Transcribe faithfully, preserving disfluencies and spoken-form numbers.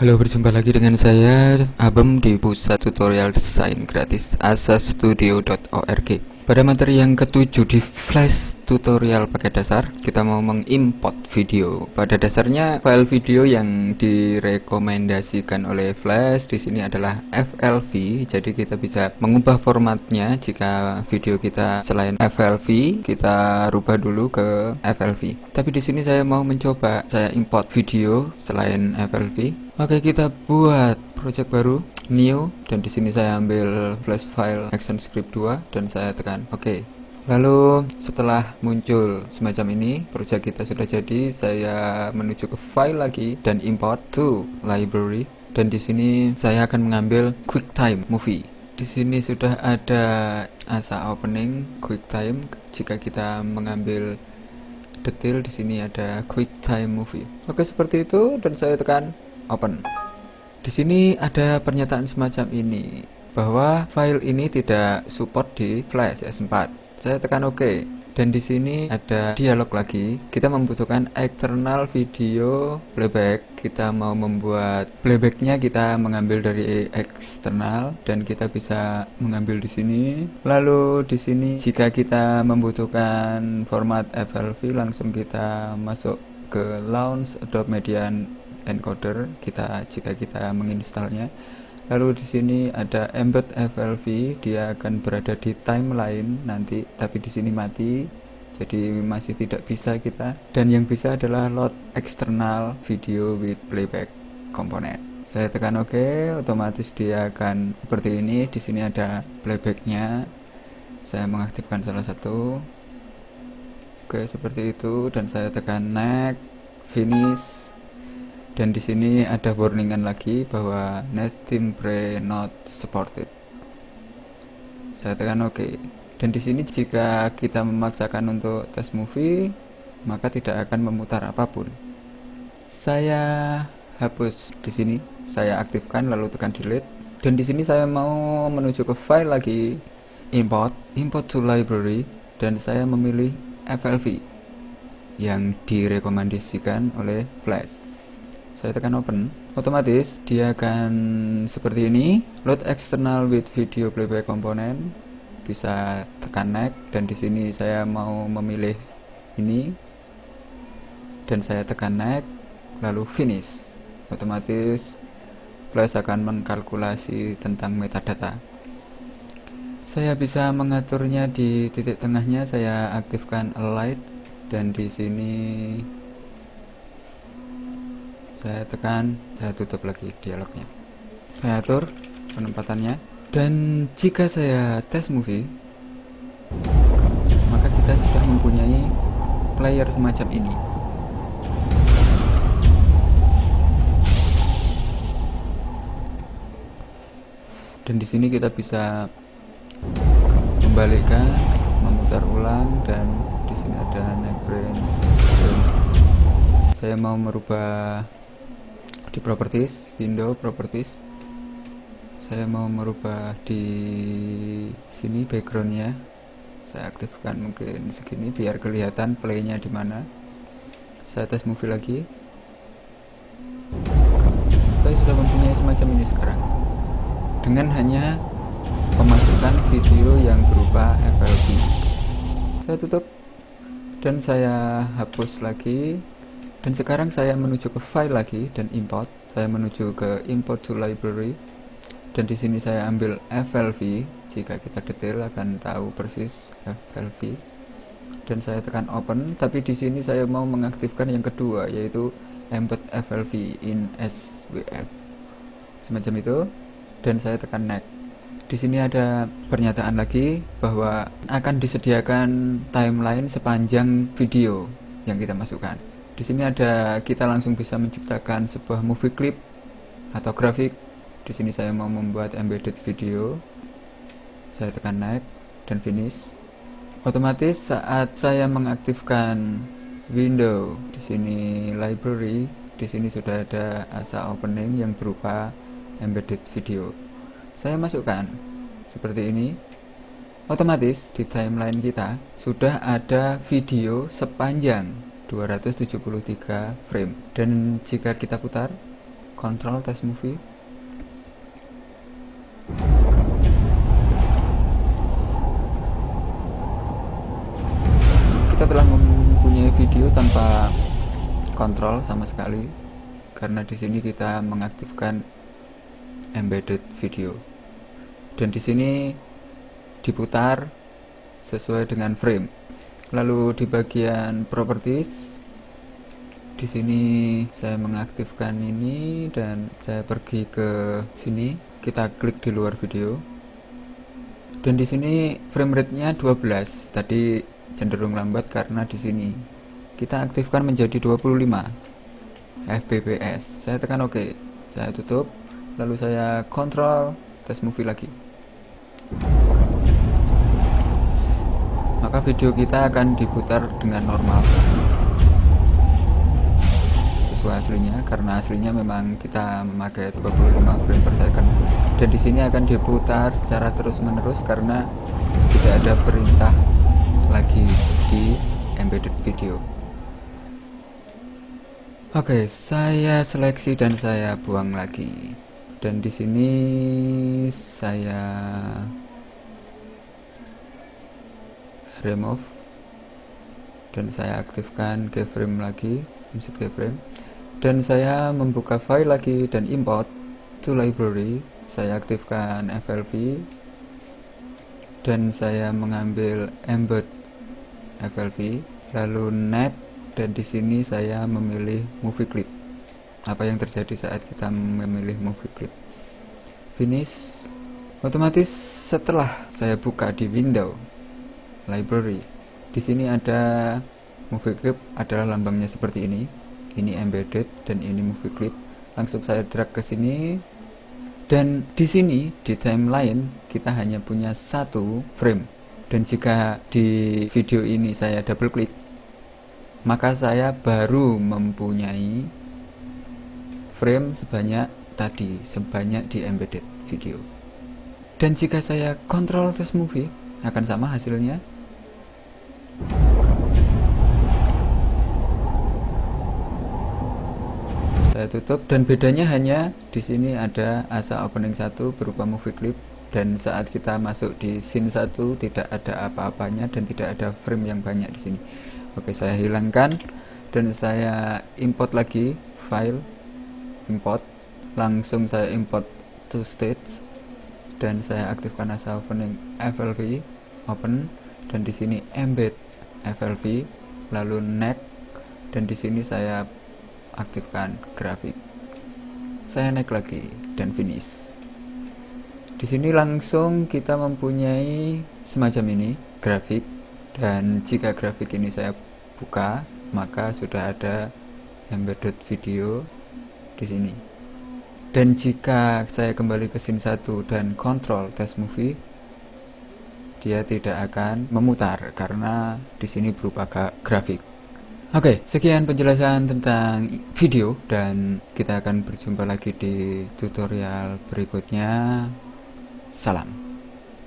Halo, berjumpa lagi dengan saya Abem di Pusat Tutorial Desain Gratis asastudio dot org. Pada materi yang ketujuh di Flash tutorial pakai dasar, kita mau mengimport video. Pada dasarnya file video yang direkomendasikan oleh Flash di sini adalah F L V. Jadi kita bisa mengubah formatnya. Jika video kita selain F L V, kita rubah dulu ke F L V. Tapi di sini saya mau mencoba saya import video selain F L V. Oke, kita buat project baru, new, dan di sini saya ambil flash file action script dua dan saya tekan oke. Lalu setelah muncul semacam ini, project kita sudah jadi. Saya menuju ke file lagi dan import to library, dan di sini saya akan mengambil QuickTime Movie. Di sini sudah ada asa opening QuickTime. Jika kita mengambil detail, di sini ada QuickTime Movie. Oke, seperti itu, dan saya tekan open. Di sini ada pernyataan semacam ini bahwa file ini tidak support di Flash S empat. Saya tekan oke. Dan di sini ada dialog lagi. Kita membutuhkan external video playback. Kita mau membuat playbacknya, kita mengambil dari eksternal dan kita bisa mengambil di sini. Lalu di sini jika kita membutuhkan format F L V, langsung kita masuk ke launch Adobe Media Encoder kita jika kita menginstalnya. Lalu di sini ada embed F L V, dia akan berada di timeline nanti, tapi di sini mati, jadi masih tidak bisa kita. Dan yang bisa adalah load external video with playback component. Saya tekan oke, otomatis dia akan seperti ini. Di sini ada playbacknya. Saya mengaktifkan salah satu. Oke, seperti itu, dan saya tekan next, finish. Dan di sini ada warningan lagi bahwa Netstimbre not supported. Saya tekan oke. Dan di sini jika kita memaksakan untuk tes movie, maka tidak akan memutar apapun. Saya hapus di sini, saya aktifkan lalu tekan delete. Dan di sini saya mau menuju ke file lagi, import, import to library, dan saya memilih F L V yang direkomendasikan oleh Flash. Saya tekan open, otomatis dia akan seperti ini, load external with video playback component. Bisa tekan next, dan di sini saya mau memilih ini dan saya tekan next lalu finish. Otomatis Flash akan mengkalkulasi tentang metadata. Saya bisa mengaturnya di titik tengahnya. Saya aktifkan alight, dan di sini saya tekan, saya tutup lagi dialognya. Saya atur penempatannya, dan jika saya tes movie, maka kita sudah mempunyai player semacam ini. Dan di sini kita bisa membalikkan, memutar ulang, dan di sini ada neck brain. Saya mau merubah di properties, window properties, saya mau merubah di sini backgroundnya. Saya aktifkan mungkin segini biar kelihatan playnya di mana. Saya tes movie lagi. Saya sudah mempunyai semacam ini sekarang dengan hanya pemasukan video yang berupa F L V. Saya tutup dan saya hapus lagi. Dan sekarang saya menuju ke file lagi dan import. Saya menuju ke import to library, dan di sini saya ambil F L V. Jika kita detail akan tahu persis F L V. Dan saya tekan open. Tapi di sini saya mau mengaktifkan yang kedua, yaitu embed F L V in S W F, semacam itu. Dan saya tekan next. Di sini ada pernyataan lagi bahwa akan disediakan timeline sepanjang video yang kita masukkan. Di sini ada, kita langsung bisa menciptakan sebuah movie clip atau grafik. Di sini saya mau membuat embedded video. Saya tekan next dan finish. Otomatis saat saya mengaktifkan window di sini library, di sini sudah ada asa opening yang berupa embedded video. Saya masukkan seperti ini. Otomatis di timeline kita sudah ada video sepanjang dua ratus tujuh puluh tiga frame, dan jika kita putar Control test movie. Kita telah mempunyai video tanpa kontrol sama sekali, karena di sini kita mengaktifkan embedded video, dan di sini diputar sesuai dengan frame. Lalu di bagian properties, di sini saya mengaktifkan ini dan saya pergi ke sini, kita klik di luar video, dan di sini frame rate-nya dua belas. Tadi cenderung lambat karena di sini kita aktifkan menjadi dua puluh lima F P S. Saya tekan OK, saya tutup, lalu saya kontrol test movie lagi. Maka video kita akan diputar dengan normal sesuai aslinya, karena aslinya memang kita memakai dua puluh lima frame per second. Dan di sini akan diputar secara terus-menerus karena tidak ada perintah lagi di embedded video. Oke, saya seleksi dan saya buang lagi. Dan di sini saya remove dan saya aktifkan keyframe lagi, insert keyframe, dan saya membuka file lagi dan import to library. Saya aktifkan F L V dan saya mengambil embed F L V, lalu next, dan di sini saya memilih movie clip. Apa yang terjadi saat kita memilih movie clip? Finish. Otomatis setelah saya buka di window library, di sini ada movie clip, adalah lambangnya seperti ini. Ini embedded dan ini movie clip. Langsung saya drag ke sini, dan di sini di timeline kita hanya punya satu frame. Dan jika di video ini saya double klik, maka saya baru mempunyai frame sebanyak tadi, sebanyak di embedded video. Dan jika saya kontrol test movie, akan sama hasilnya. Saya tutup, dan bedanya hanya di sini ada asa opening satu berupa movie clip, dan saat kita masuk di scene satu tidak ada apa-apanya dan tidak ada frame yang banyak di sini. Oke, saya hilangkan dan saya import lagi file, import, langsung saya import to stage dan saya aktifkan asa opening F L V, open, dan di sini embed F L V, lalu next, dan di sini saya aktifkan grafik. Saya naik lagi dan finish. Di sini langsung kita mempunyai semacam ini grafik. Dan jika grafik ini saya buka, maka sudah ada embedded video di sini. Dan jika saya kembali ke scene satu dan kontrol test movie, dia tidak akan memutar karena di sini berupa grafik. Oke, sekian penjelasan tentang video, dan kita akan berjumpa lagi di tutorial berikutnya. Salam.